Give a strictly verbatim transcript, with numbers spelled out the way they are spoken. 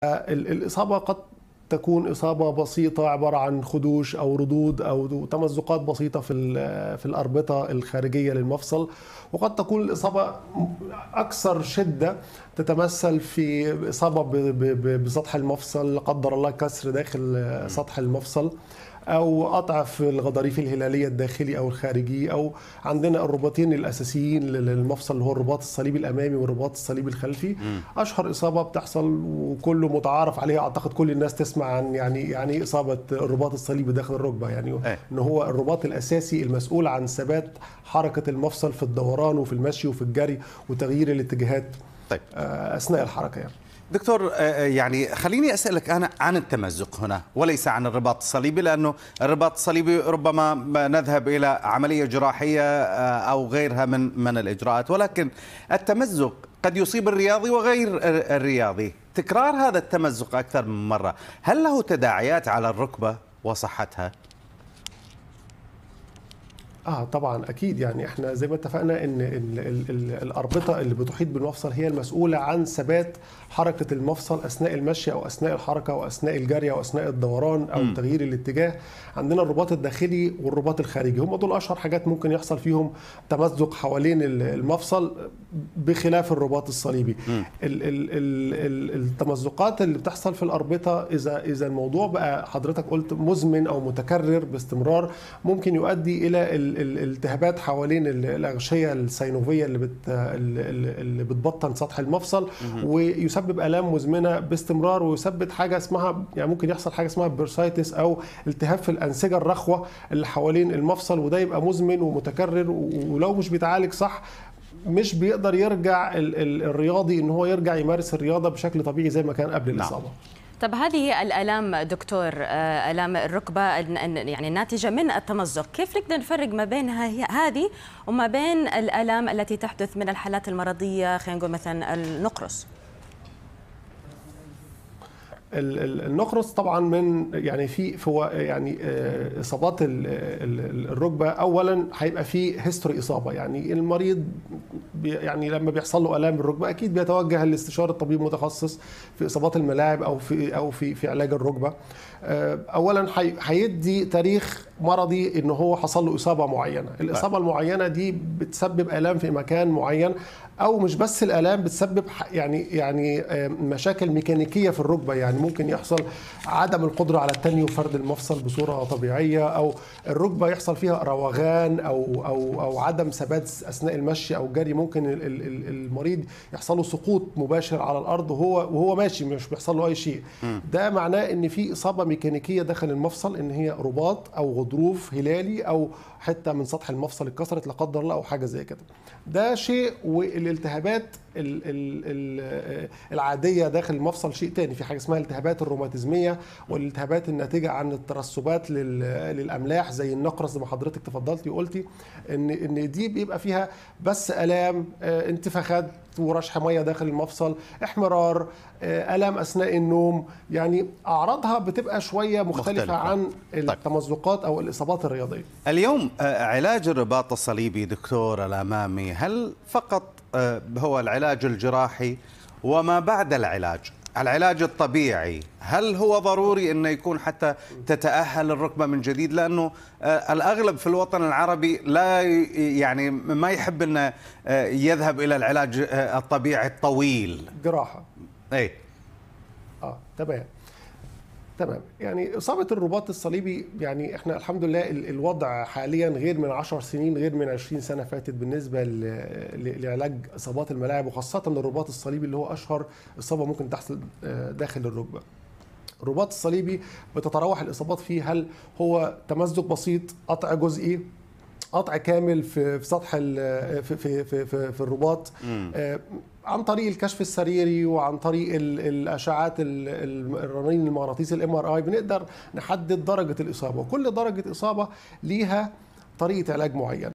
الإصابة قد تكون إصابة بسيطة عبارة عن خدوش أو ردود أو تمزقات بسيطة في في الأربطة الخارجية للمفصل، وقد تكون الإصابة أكثر شدة تتمثل في إصابة بسطح المفصل، لا قدر الله كسر داخل سطح المفصل، أو قطع في الغضاريف الهلالية الداخلي أو الخارجي، أو عندنا الرباطين الأساسيين للمفصل اللي هو الرباط الصليبي الأمامي والرباط الصليبي الخلفي. م. أشهر إصابة بتحصل وكله متعارف عليها، أعتقد كل الناس تسمع عن يعني يعني إصابة الرباط الصليبي داخل الركبة، يعني أه. إن هو الرباط الأساسي المسؤول عن ثبات حركة المفصل في الدوران وفي المشي وفي الجري وتغيير الاتجاهات طيب. أثناء الحركة يعني. دكتور، يعني خليني أسألك أنا عن التمزق هنا وليس عن الرباط الصليبي، لأنه الرباط الصليبي ربما نذهب إلى عملية جراحية أو غيرها من من الإجراءات، ولكن التمزق قد يصيب الرياضي وغير الرياضي. تكرار هذا التمزق أكثر من مرة هل له تداعيات على الركبة وصحتها؟ اه طبعا اكيد، يعني احنا زي ما اتفقنا ان ال ال ال الاربطه اللي بتحيط بالمفصل هي المسؤوله عن ثبات حركه المفصل اثناء المشي او اثناء الحركه او اثناء الجري او اثناء الدوران او م. تغيير الاتجاه. عندنا الرباط الداخلي والرباط الخارجي، هم دول اشهر حاجات ممكن يحصل فيهم تمزق حوالين المفصل بخلاف الرباط الصليبي. ال ال ال التمزقات اللي بتحصل في الاربطه اذا اذا الموضوع بقى حضرتك قلت مزمن او متكرر باستمرار، ممكن يؤدي الى الالتهابات حوالين الأغشية السينوفية اللي بت اللي بتبطن سطح المفصل، ويسبب آلام مزمنة باستمرار، ويسبب حاجة اسمها يعني ممكن يحصل حاجة اسمها بيرسايتس أو التهاب في الأنسجة الرخوة اللي حوالين المفصل، وده يبقى مزمن ومتكرر، ولو مش بيتعالج صح مش بيقدر يرجع الرياضي ان هو يرجع يمارس الرياضة بشكل طبيعي زي ما كان قبل الإصابة. طب هذه الآلام دكتور، آلام الركبة يعني الناتجة من التمزق، كيف نقدر نفرق ما بين هذه وما بين الآلام التي تحدث من الحالات المرضية، خلينا نقول مثلا النقرس؟ النقرس طبعا من يعني في في يعني اصابات الركبه، اولا هيبقى في هيستوري اصابه، يعني المريض يعني لما بيحصل له الام الركبه اكيد بيتوجه لاستشاره طبيب متخصص في اصابات الملاعب او في او في في علاج الركبه. اولا هيدي تاريخ مرضي ان هو حصل له اصابه معينه، الاصابه المعينه دي بتسبب الام في مكان معين، او مش بس الالام بتسبب يعني يعني مشاكل ميكانيكيه في الركبه، يعني ممكن يحصل عدم القدره على التني وفرد المفصل بصوره طبيعيه، او الركبه يحصل فيها روغان او او او عدم ثبات اثناء المشي او الجري، ممكن المريض يحصل له سقوط مباشر على الارض وهو وهو ماشي مش بيحصل له اي شيء. ده معناه ان في اصابه ميكانيكيه داخل المفصل، ان هي رباط او غضروف هلالي او حته من سطح المفصل اتكسرت لا قدر الله او حاجه زي كده. ده شيء، والالتهابات العاديه داخل المفصل شيء تاني. في حاجه اسمها الالتهابات الروماتيزميه والالتهابات الناتجه عن الترسبات للاملاح زي النقرس زي ما حضرتك تفضلتي وقلتي، ان ان دي بيبقى فيها بس الام، انتفاخات ورشح ميه داخل المفصل، احمرار، الام اثناء النوم، يعني اعراضها بتبقى شويه مختلفه مختلف. عن التمزقات او الاصابات الرياضيه. اليوم علاج الرباط الصليبي دكتور الامامي هل فقط هو العلاج الجراحي؟ وما بعد العلاج العلاج الطبيعي هل هو ضروري انه يكون حتى تتأهل الركبة من جديد؟ لانه الاغلب في الوطن العربي لا يعني ما يحب انه يذهب الى العلاج الطبيعي الطويل. جراحة. اي اه تمام تمام يعني إصابة الرباط الصليبي، يعني احنا الحمد لله الوضع حاليا غير من عشر سنين، غير من عشرين سنة فاتت بالنسبة لعلاج إصابات الملاعب، وخاصة الرباط الصليبي اللي هو أشهر إصابة ممكن تحصل داخل الركبة. الرباط الصليبي بتتراوح الإصابات فيه، هل هو تمزق بسيط، قطع جزئي، قطع كامل في في سطح في في في, في, في الرباط، عن طريق الكشف السريري وعن طريق الاشعاعات الرنين المغناطيسي الام ار اي بنقدر نحدد درجه الاصابه، وكل درجه اصابه ليها طريقه علاج معينه.